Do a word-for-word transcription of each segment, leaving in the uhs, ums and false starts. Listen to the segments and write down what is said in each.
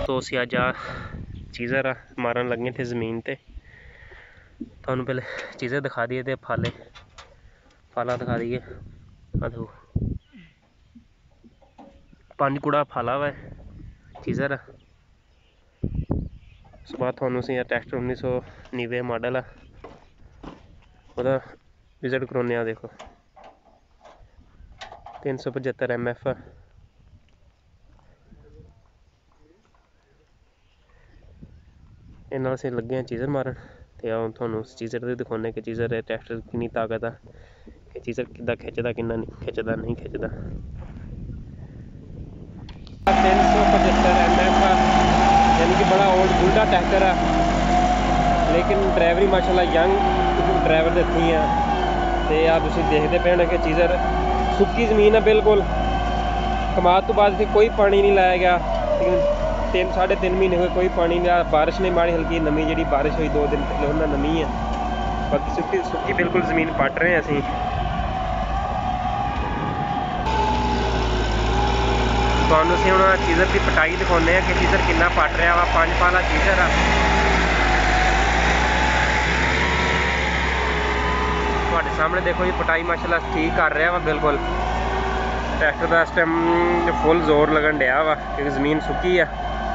दोस्तों असी अज आ चीज़र मारन लगे थे जमीन ते थानू पहले चीज़र दिखा दिए थे फाले फाला दिखा दिए अदो पांच कूड़ा फाला हुआ है चीज़र उस बाद थानू असी ट्रैक्टर उन्नीस सौ नब्बे मॉडल है वह विजिट करवाने। देखो तीन सौ पचहत्तर एम एफ इन्ना अस लगे हैं चीज़र मारन तो हम थानू चीज़र भी दिखाने कि चीज़र ट्रैक्टर कितनी ताकत है कि चीज़र कि खिंचदा कि नहीं खिंचदा नहीं खिंचदा। तीन सौ पचहत्तर एम एफ यानी कि बड़ा ओल्ड बुल्डा ट्रैक्टर है लेकिन ड्राइवरी माशाल्लाह यंग ड्राइवर के हथी है। तो आप तुम देखते पे कि चीज़र सुक्की जमीन है बिल्कुल कमाद तो बाद इतने कोई पानी नहीं लाया गया लेकिन तीन साढ़े तीन महीने हुए कोई पानी नहीं बारिश नहीं माड़ी हल्की नमी जी बारिश हुई दो दिन पहले उन्हें नमी है बाकी सुक्की सुक्की बिल्कुल जमीन पट रहे हैं असी। थानू असीं हुण चीज़र की पटाई दिखाने हैं कि चीज़र कितना पट रहा वा पांच पाला चीज़र आ तुहाडे सामने देखो जी पटाई माशाल्लाह ठीक कर रहा वा बिल्कुल ट्रैक्टर का इस टाइम फुल जोर लगन डया वा क्योंकि जमीन सुक्की है।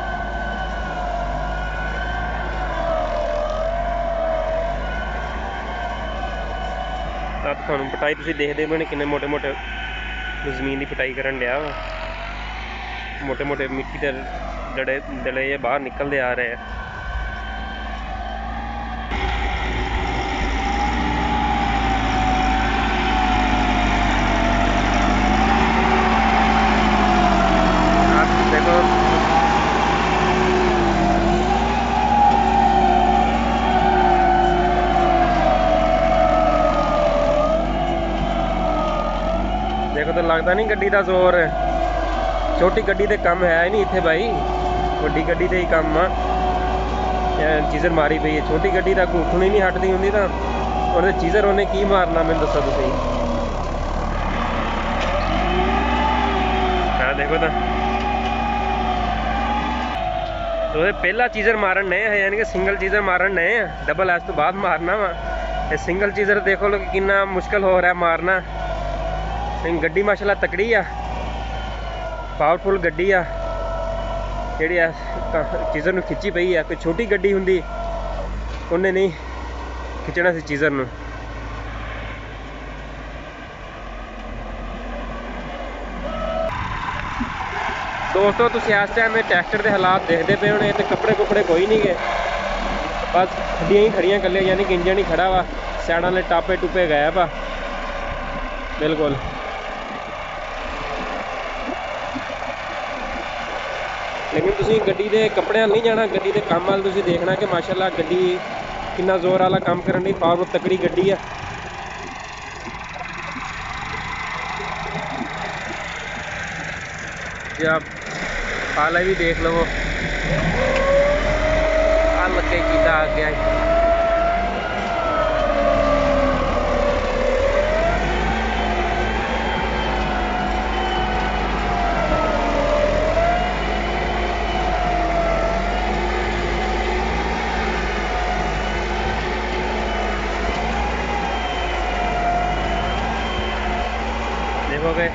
थानू पटाई तुसीं देखदे बने किन्ने मोटे मोटे जमीन की पटाई करन डया वा मोटे मोटे मिट्टी के डड़े डले बाहर निकलते आ रहे हैं। देखो तो लगता नहीं गड्डी का जोर छोटी गड्डी तो कम है नहीं इतने भाई वड्डी गड्डी तो ही कम आ चीज़र मारी पई है छोटी गड्डी का घूखण ही नहीं हटती होंगी तो और चीज़र उन्हें की मारना मैं दसो तुसीं। हाँ देखो तो तो पहला चीज़र मारन नहीं है यानी कि सिंगल चीज़र मारन नहीं है डबल एस तो बाद मारना वा सिंगल चीज़र देखो लो कि कितना मुश्किल हो रहा है मारना। गड्डी माशाल्लाह तकड़ी आ पावरफुल गड्डी आ जिहड़ी चीज़र नूं खिंची पई है कोई छोटी गड्डी हुंदी उन्हें नहीं खिंचना सी चीज़र नूं। दोस्तों तुसीं इस टाइम ट्रैक्टर के हालात देखते पे होने तो कपड़े कुपड़े कोई नहीं गए बस खड्डियां ही खड़ियां कल्ले यानी कि इंजन ही खड़ा वा सैडां वाले टापे टूपे गए पा बिल्कुल। लेकिन तुसीं गड्डी के कपड़े नहीं जाना गड्डी के काम वाल तुसीं देखना कि माशाल्लाह गड्डी कितना जोर वाला काम करन दी पावर तकड़ी गड्डी है। जे आप पाला भी देख लो आ लगे कीता आ गया गए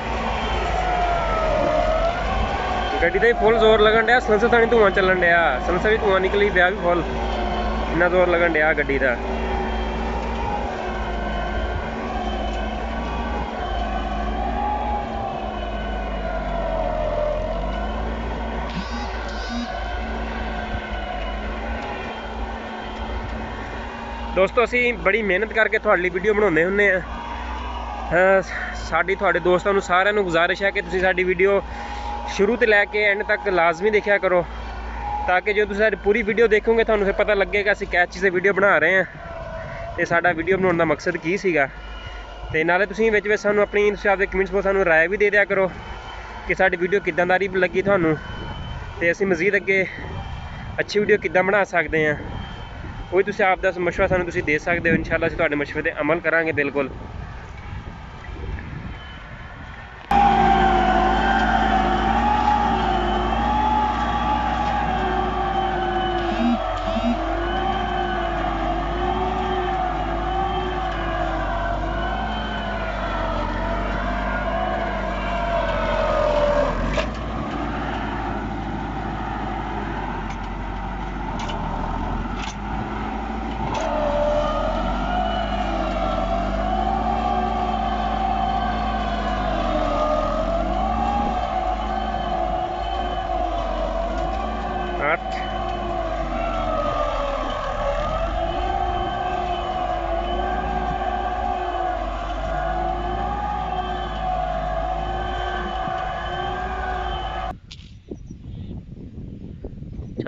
गड्डी का ही फुल जोर लगन डया सलंसर ताणी धुआं चलन डया सलंसर भी धुआं निकली पिया भी फुल इन्ना जोर लगन डया गड्डी का। दोस्तों असी बड़ी मेहनत करके थोड़े लिए वीडियो बनाने हुन्ने आ साडी थोड़े दोस्तों नूं सारिआं नूं गुजारिश है कि तुसीं साडी वीडियो शुरू तो लैके एंड तक लाजमी देखा करो ताकि जो तुसीं पूरी वीडियो देखोगे थानूं फिर पता लगेगा असीं किस चीज़ से वीडियो बना रहे हैं तो साडा वीडियो बनाने का मकसद की सीगा। ते नाले तुसीं विच विच सानूं अपनी आपदे कमेंट्स में सानूं राय भी दे दिया करो कि साडी वीडियो किद्दां दी लगी थानूं ते असीं मज़ीद अगे अच्छी वीडियो किद्दां बना सकते हैं वही तुसीं आपदा मशवरा सानूं तुसीं दे सकते हो। इंशाअल्लाह असीं तुहाडे मशवरे ते अमल करांगे बिल्कुल।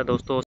अच्छा दोस्तों।